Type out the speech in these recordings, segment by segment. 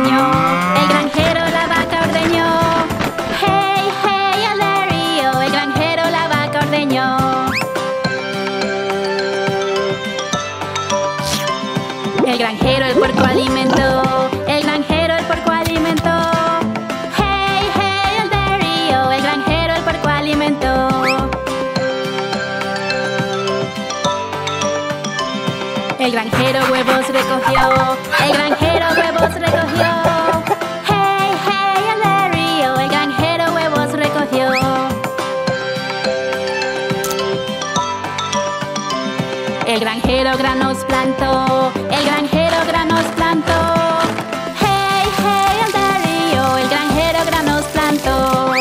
ordeñó, el granjero la vaca ordeñó. Hey, hey, el de río, el granjero la vaca ordeñó. El granjero el puerco alimentó, el granjero el puerco alimentó. Hey, hey, el de río, el granjero el puerco alimentó. El granjero huevos recogió, el granjero huevos recogió. Hey, hey, el de río, el granjero huevos recogió. El granjero granos plantó, el granjero granos plantó. Hey, hey, el de río, el granjero granos plantó.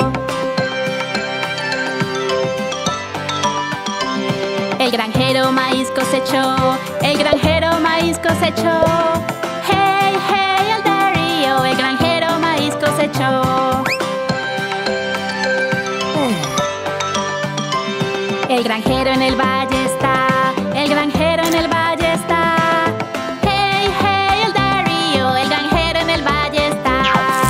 El granjero maíz cosechó, el granjero maíz cosechó. Hey, hey, el de río, el granjero maíz cosechó. El granjero en el valle está, el granjero en el valle está. Hey, hey, el de río, el granjero en el valle está.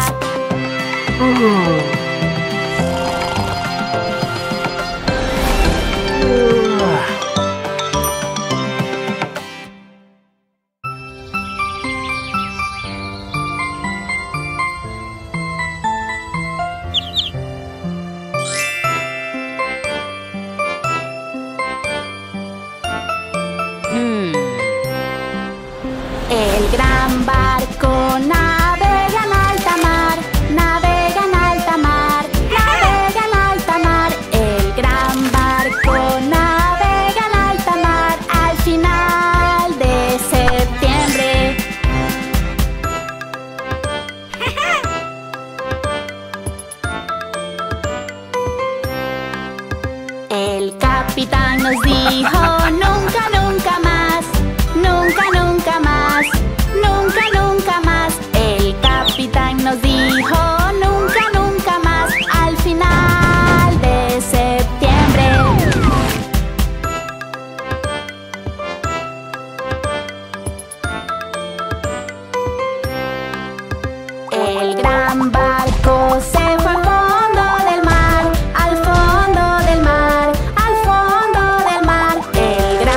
El gran barco navega en alta mar, navega en alta mar, navega en alta mar. El gran barco navega en alta mar al final de septiembre. El capitán nos dijo nunca, nunca más, nunca, nunca más, nunca, nunca más. El capitán nos dijo nunca, nunca más al final de septiembre. El gran barco se fue al fondo del mar, al fondo del mar, al fondo del mar. El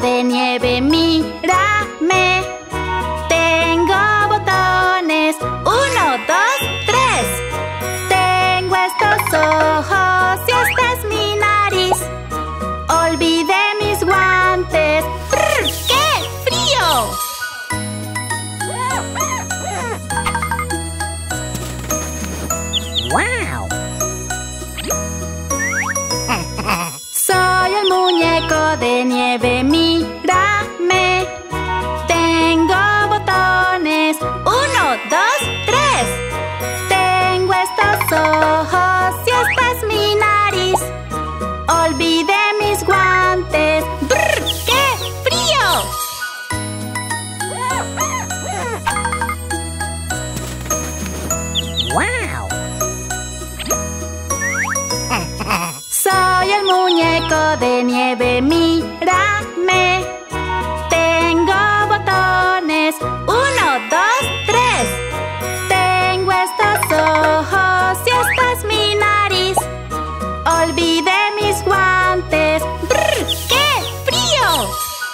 de nieve, mírame. Tengo botones, 1, 2, 3. Tengo estos ojos y esta es mi nariz. Olvidé mis guantes. ¡Brr! ¡Qué frío! ¡Wow! Soy el muñeco de nieve, mírame. Tengo botones, 1, 2, 3. Tengo estos ojos y esta es mi nariz. Olvidé mis guantes. ¡Brr! ¡Qué frío! ¡Wow! Soy el muñeco de nieve, mírame. Tengo botones, 1, 2, 3. Tengo estos ojos y esta es mi nariz. Olvidé mis guantes. ¡Brr! ¡Qué frío!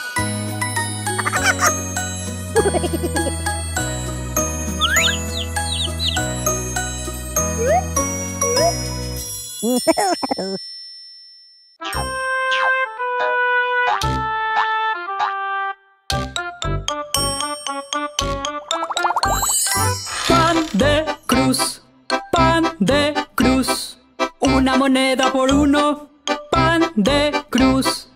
Pan de cruz, pan de cruz. Una moneda por 1, pan de cruz.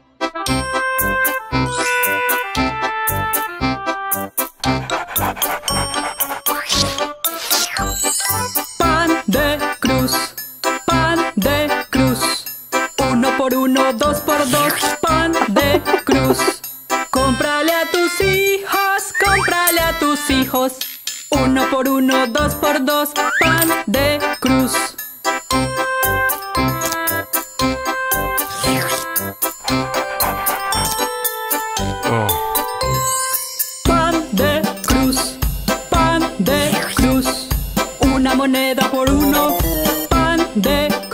Pan de cruz, pan de cruz. 1 por 1, 2 por 2, pan de cruz. Cómprale a tus hijos, cómprale a tus hijos. 1 por 1, 2 por 2, pan de cruz. Pan de cruz, pan de cruz. Una moneda por 1, pan de